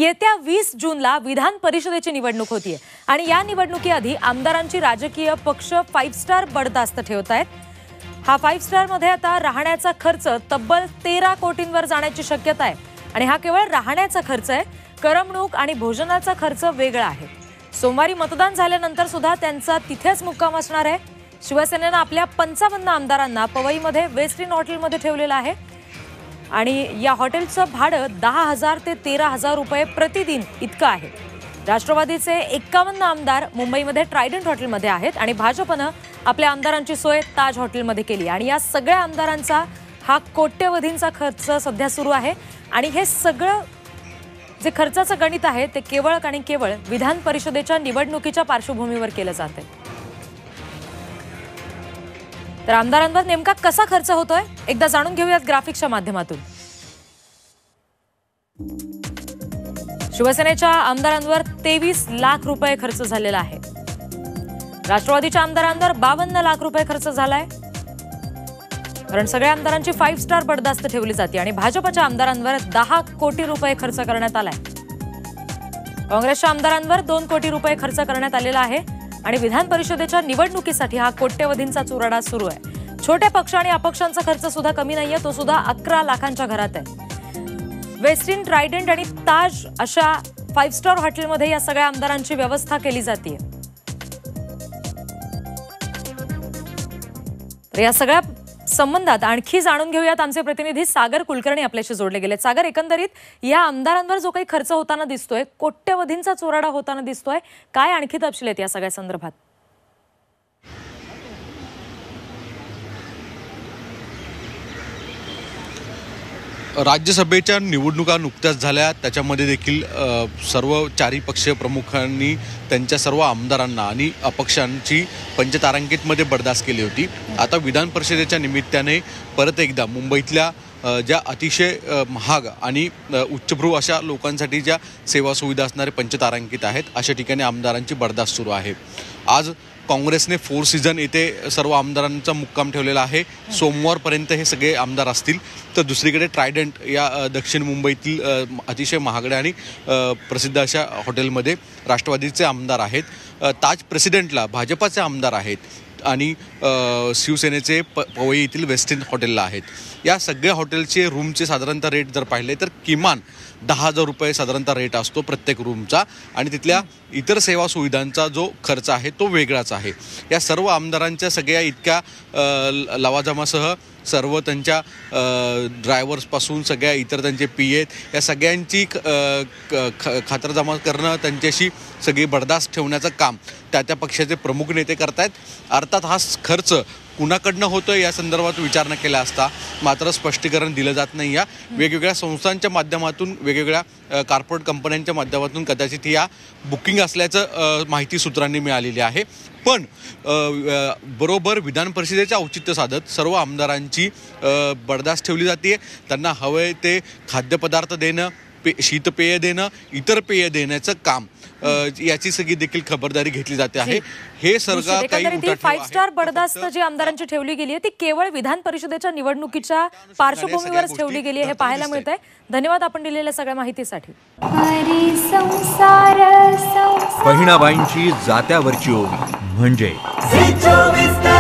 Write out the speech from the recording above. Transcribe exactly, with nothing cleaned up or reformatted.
येत्या वीस जूनला विधान परिषदेची निवडणूक होतीये आणि या निवडणुकीआधी आमदारांची राजकीय पक्ष फाइव्ह स्टार बडदास्त ठेवत आहेत। हा फाइव्ह स्टार मध्ये आता राहण्याचा खर्च तब्बल तेरा कोटींवर जाण्याची शक्यता आहे आणि हा केवळ राहण्याचा खर्च आहे, करमणूक आणि भोजनाचा खर्च वेगळा आहे। सोमवारी मतदान झाल्यानंतर सुद्धा त्यांचा तिथेच मुक्काम असणार आहे। शिवसेनेने आपल्या पंचावन्न आमदारांना पवईमध्ये वेस्ट इन हॉटेलमध्ये ठेवलेलं आहे आणि या हॉटेलचं भाडं दहा हजार ते तेरा हजार रुपये प्रतिदिन इतकं आहे। राष्ट्रवादीचे एक्कावन्न आमदार मुंबईमध्ये ट्रायडंट हॉटेलमध्ये आहेत आणि भाजपनं आपल्या आमदारांची सोय ताज हॉटेलमध्ये केली आणि या सगळ्या आमदारांचा हा कोट्यवधींचा खर्च सध्या सुरू आहे आणि हे सगळं जे खर्चाचं गणित आहे ते केवळ आणि केवळ विधान परिषदेच्या निवडणुकीच्या पार्श्वभूमीवर केलं जाते। तर आमदारांवर नेमका कसा खर्च होतोय एकदा जाणून घेऊयात ग्राफिक्सच्या माध्यमातून। शिवसेनेच्या आमदारांवर तेवीस लाख रुपये खर्च झालेला आहे। राष्ट्रवादीच्या आमदारांवर बावन्न लाख रुपये खर्च झालाय, कारण सगळ्या आमदारांची फाइव्ह स्टार बडदास्त ठेवली जाते आणि भाजपच्या आमदारांवर दहा कोटी रुपये खर्च करण्यात आलाय। काँग्रेसच्या आमदारांवर दोन कोटी रुपये खर्च करण्यात आलेला आहे आणि विधान परिषदेच्या निवडणुकीसाठी हा कोट्यवधींचा चुराडा सुरू आहे। छोटे पक्ष आणि अपक्षांचा खर्च सुद्धा कमी नाहीये, तो सुद्धा अकरा लाखांच्या घरात आहे। वेस्ट इन ट्रायडंट आणि ताज अशा फाइव्ह स्टार हॉटेलमध्ये या सगळ्या आमदारांची व्यवस्था केली जाते। तर या सगळ्या संबंधात आणखी जाणून घेऊयात, आमचे प्रतिनिधी सागर कुलकर्णी आपल्याशी जोडले गेले। सागर, एकंदरीत या आमदारांवर जो काही खर्च होताना दिसतोय, कोट्यवधींचा चोराडा होताना दिसतोय, काय आणखी तपशील आहेत या सगळ्या संदर्भात? राज्यसभेच्या निवडणुका नुकत्याच झाल्या, त्याच्यामध्ये देखील सर्व चारी पक्षीय प्रमुखांनी त्यांच्या सर्व आमदारांना आणि अपक्षांची पंचतारांकितमध्ये बडदास्त केली होती। आता विधान परिषदेच्या निमित्ताने परत एकदा मुंबईतल्या ज्या अतिशय महाग आणि उच्चभ्रू अशा लोकांसाठी ज्या सेवा सुविधा असणारे पंचतारांकित आहेत अशा ठिकाणी आमदारांची बडदास्त सुरू आहे। आज काँग्रेसने फोर सीझन येथे सर्व आमदारांचा मुक्काम ठेवलेला आहे। सोमवारपर्यंत हे सगळे आमदार असतील। तर दुसरीकडे ट्रायडंट या दक्षिण मुंबईतील अतिशय महागड्या आणि प्रसिद्ध अशा हॉटेलमध्ये राष्ट्रवादीचे आमदार आहेत। ताज प्रेसिडेंटला भाजपाचे आमदार आहेत आणि शिवसेनेचे प पवई येथील वेस्ट इन हॉटेलला आहेत। या सगळ्या हॉटेलचे रूमचे साधारणतः रेट जर पाहिले तर किमान दहा हजार रुपये साधारणतः रेट असतो प्रत्येक रूमचा आणि तिथल्या इतर सेवा सुविधांचा जो खर्च आहे तो वेगळाच आहे। या सर्व आमदारांच्या सगळ्या इतक्या लवाजमासह सर्व त्यांच्या ड्रायव्हर्सपासून सगळ्या इतर त्यांचे पी एत या सगळ्यांची खातरजमा करणं, त्यांच्याशी सगळी बडदास्त ठेवण्याचं काम त्या त्या पक्षाचे प्रमुख नेते करतायत। अर्थात हा खर्च कुणाकडनं होतोय या संदर्भात विचारणा केला असता मात्र स्पष्टीकरण दिलं जात नाही। या वेगवेगळ्या संस्थांच्या माध्यमातून, वेगवेगळ्या कॉर्पोरेट कंपन्यांच्या माध्यमातून कदाचित या बुकिंग असल्याचं माहिती सूत्रांनी मिळालेली आहे। पण बरोबर विधान परिषदेच्या औचित्य साधत सर्व आमदारांची बडदास्त ठेवली जाते। त्यांना हवे ते खाद्यपदार्थ देणं, पे शीतपेय देणं, इतर पेय देण्याचं काम याची सगळी देखील खबरदारी घेतली जाते आहे। हे सरकार काही फाइव्ह स्टार बडदास्त जी आमदारांची ठेवली गेली आहे ती केवळ विधान परिषदेच्या निवडणुकीच्या पार्श्वभूमीवरच ठेवली गेली आहे हे पाहायला मिळतंय। धन्यवाद आपण दिलेल्या सगळ्या माहितीसाठी। बहिणाबाईंची जात्यावरची ओवी म्हणजे